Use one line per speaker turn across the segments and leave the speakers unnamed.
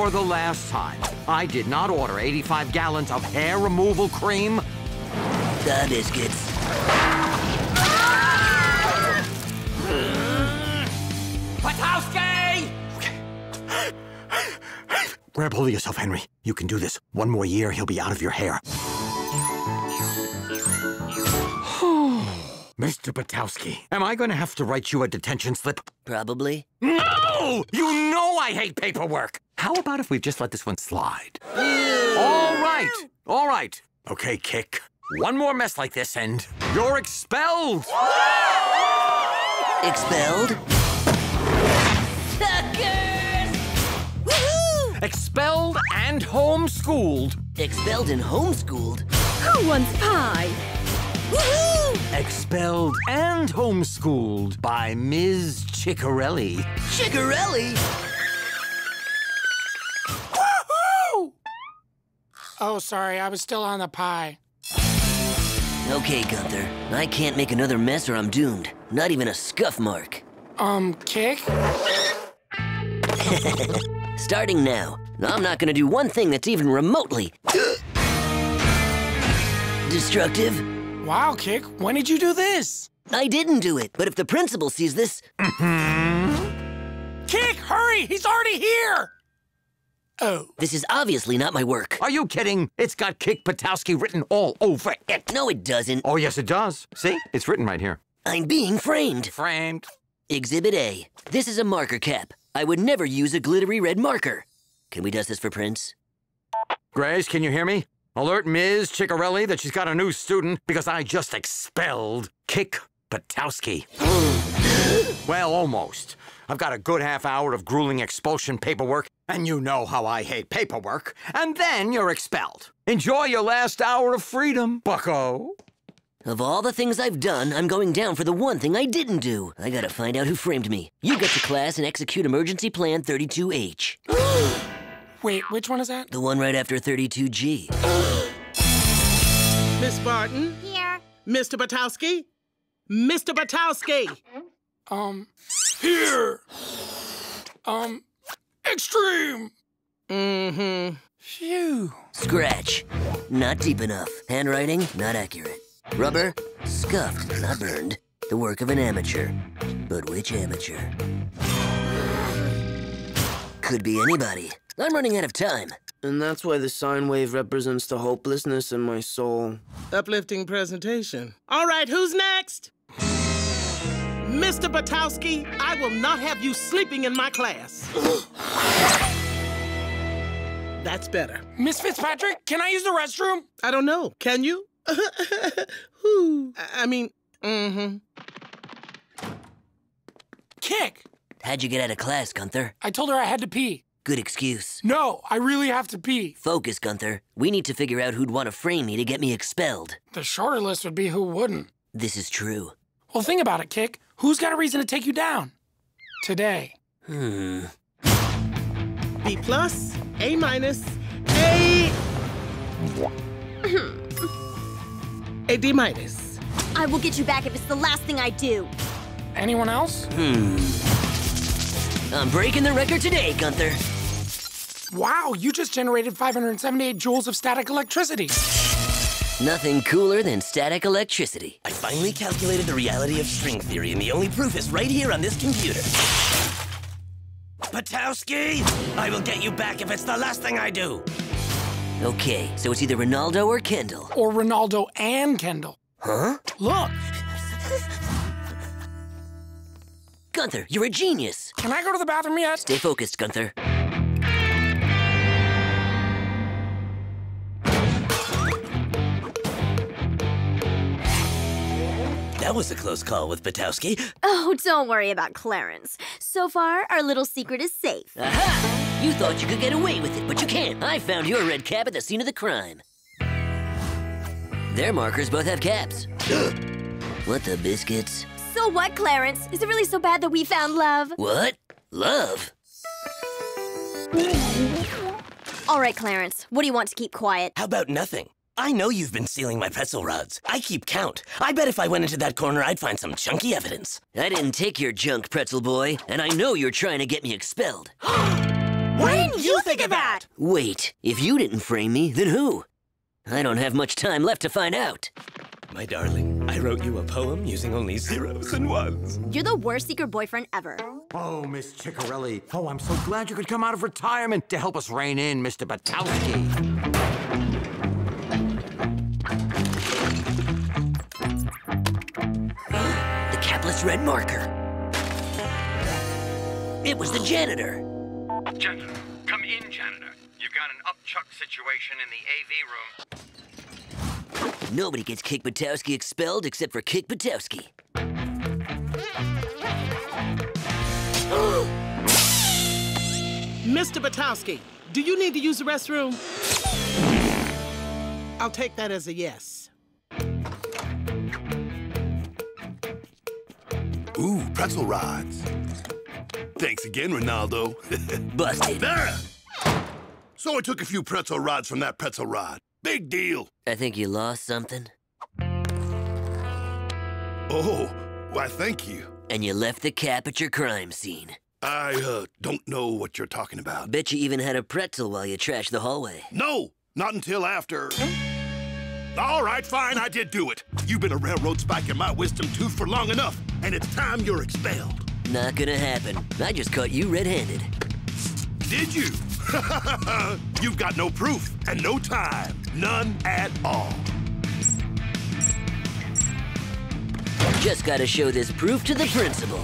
for the last time, I did not order 85 gallons of hair removal cream.
The biscuits.
Patowski! Grab hold of yourself, Henry. You can do this. One more year, he'll be out of your hair. Mr. Patowski, am I going to have to write you a detention slip?
Probably.
No! You know I hate paperwork! How about if we just let this one slide? All right, all right. Okay, Kick. One more mess like this and you're expelled!
Expelled? Suckers! Woohoo!
Expelled and homeschooled.
Expelled and homeschooled?
Who wants pie?
Woohoo!
Expelled and homeschooled by Ms. Ciccarelli.
Ciccarelli?
Woohoo! Oh, sorry, I was still on the pie.
Okay, Gunther. I can't make another mess or I'm doomed. Not even a scuff mark.
Kick?
Starting now, I'm not gonna do one thing that's even remotely destructive.
Wow, Kick, when did you do this?
I didn't do it, but if the principal sees this...
Kick, hurry! He's already here! Oh.
This is obviously not my work.
Are you kidding? It's got Kick Patowski written all over it.
No, it doesn't.
Oh, yes, it does. See? It's written right here.
I'm being framed.
Framed.
Exhibit A. This is a marker cap. I would never use a glittery red marker. Can we dust this for Prince?
Grace, can you hear me? Alert Ms. Ciccarelli that she's got a new student because I just expelled Kick Patowski. Well, almost. I've got a good half hour of grueling expulsion paperwork, and you know how I hate paperwork. And then you're expelled. Enjoy your last hour of freedom, bucko.
Of all the things I've done, I'm going down for the one thing I didn't do. I gotta find out who framed me. You get to class and execute Emergency Plan 32H.
Wait, which one is that?
The one right after 32G.
Miss Barton?
Here.
Mr. Patowski? Mr. Patowski!
Here! Extreme!
Mm-hmm.
Phew.
Scratch. Not deep enough. Handwriting, not accurate. Rubber, scuffed, not burned. The work of an amateur. But which amateur? Could be anybody. I'm running out of time.
And that's why the sine wave represents the hopelessness in my soul.
Uplifting presentation. All right, who's next? Mr. Patowski, I will not have you sleeping in my class. That's better.
Miss Fitzpatrick, can I use the restroom?
I don't know. Can you? Whew.
Kick!
How'd you get out of class, Gunther?
I told her I had to pee.
Good excuse.
No, I really have to pee.
Focus, Gunther. We need to figure out who'd want to frame me to get me expelled.
The shorter list would be who wouldn't.
This is true.
Well, think about it, Kick. Who's got a reason to take you down? Today.
B+, A-, A... A D-.
I will get you back if it's the last thing I do.
Anyone else?
I'm breaking the record today, Gunther.
Wow, you just generated 578 joules of static electricity.
Nothing cooler than static electricity.
I finally calculated the reality of string theory, and the only proof is right here on this computer. Patowski! I will get you back if it's the last thing I do.
Okay, so it's either Ronaldo or Kendall.
Or Ronaldo and Kendall.
Huh?
Look,
Gunther, you're a genius.
can I go to the bathroom yet?
Stay focused, Gunther.
That was a close call with Patowski.
Oh, don't worry about Clarence. So far, our little secret is safe.
Aha! You thought you could get away with it, but you can't. I found your red cap at the scene of the crime. Their markers both have caps. What the biscuits?
So what, Clarence? Is it really so bad that we found love?
What? Love?
All right, Clarence. What do you want to keep quiet?
How about nothing? I know you've been stealing my pretzel rods. I keep count. I bet if I went into that corner, I'd find some chunky evidence.
I didn't take your junk, pretzel boy, and I know you're trying to get me expelled.
Why didn't you think of that?
Wait, if you didn't frame me, then who? I don't have much time left to find out.
My darling, I wrote you a poem using only zeros and ones.
You're the worst secret boyfriend ever.
Oh, Miss Ciccarelli. Oh, I'm so glad you could come out of retirement to help us rein in Mr. Batowski.
The capless red marker. It was the janitor.
Janitor, come in, janitor. You've got an upchuck situation in the AV room.
Nobody gets Kick Batowski expelled except for Kick Batowski.
Mr. Batowski, do you need to use the restroom? I'll take that as a yes.
Ooh, pretzel rods. Thanks again, Ronaldo.
Busted.
There! So I took a few pretzel rods from that pretzel rod. Big deal.
I think you lost something.
Oh, why, thank you.
And you left the cap at your crime scene.
I, don't know what you're talking about.
Bet you even had a pretzel while you trashed the hallway.
No, not until after. All right, fine, I did do it. You've been a railroad spike in my wisdom tooth for long enough, and it's time you're expelled.
Not gonna happen. I just caught you red-handed.
Did you? You've got no proof and no time. None at all.
Just gotta show this proof to the principal.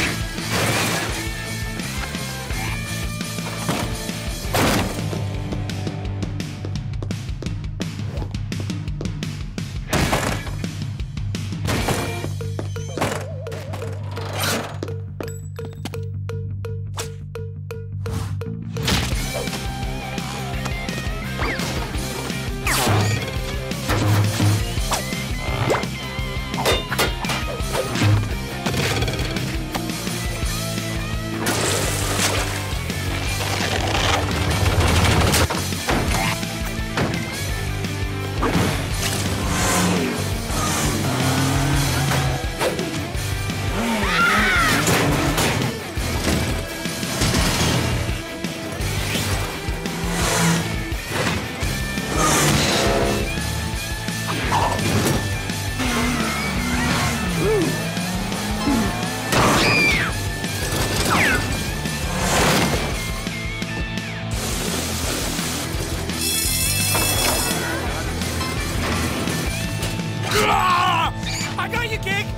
I got you, Kick!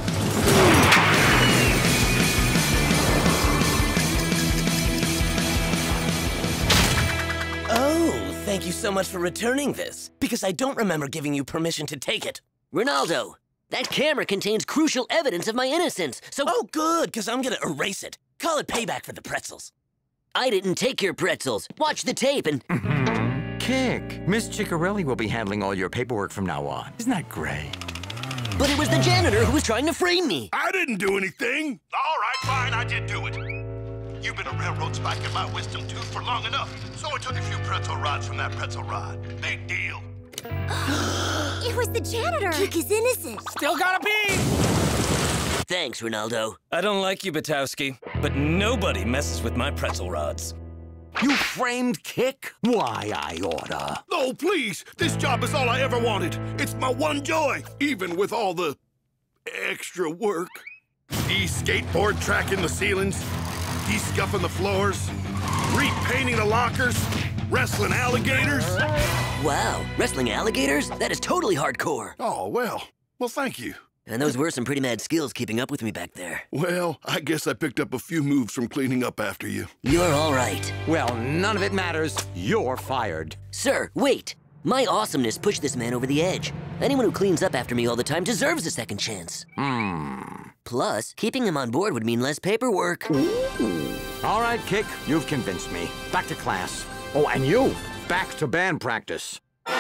Oh, thank you so much for returning this, because I don't remember giving you permission to take it.
Ronaldo, that camera contains crucial evidence of my innocence, so...
Oh, good, because I'm gonna erase it. Call it payback for the pretzels.
I didn't take your pretzels. Watch the tape and...
Kick, Miss Ciccarelli will be handling all your paperwork from now on. Isn't that great?
But it was the janitor who was trying to frame me.
I didn't do anything. All right, fine, I did do it. You've been a railroad spike in my wisdom tooth for long enough, so I took a few pretzel rods from that pretzel rod. Big deal.
It was the janitor. Kick is innocent.
Still gotta pee!
Thanks, Ronaldo.
I don't like you, Batowski, but nobody messes with my pretzel rods.
You framed Kick? Why, I oughta.
No, please. This job is all I ever wanted. It's my one joy, even with all the extra work. De-skateboard tracking the ceilings, de-scuffing the floors, repainting the lockers, wrestling alligators.
Wow, wrestling alligators? That is totally hardcore.
Oh, well, thank you.
And those were some pretty mad skills keeping up with me back there.
Well, I guess I picked up a few moves from cleaning up after you.
You're all right.
Well, none of it matters. You're fired.
Sir, wait. My awesomeness pushed this man over the edge. Anyone who cleans up after me all the time deserves a second chance. Plus, keeping him on board would mean less paperwork.
All right, Kick, you've convinced me. Back to class. Oh, and you, back to band practice.
Can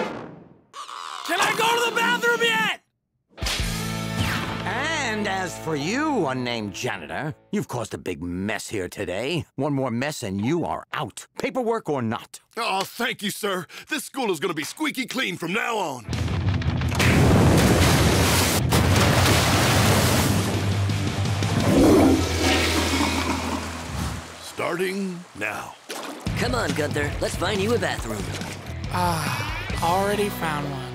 I go to the bathroom yet?
And as for you, unnamed janitor, you've caused a big mess here today. One more mess and you are out. Paperwork or not.
Oh, thank you, sir. This school is going to be squeaky clean from now on. Starting now.
Come on, Gunther. Let's find you a bathroom.
Already found one.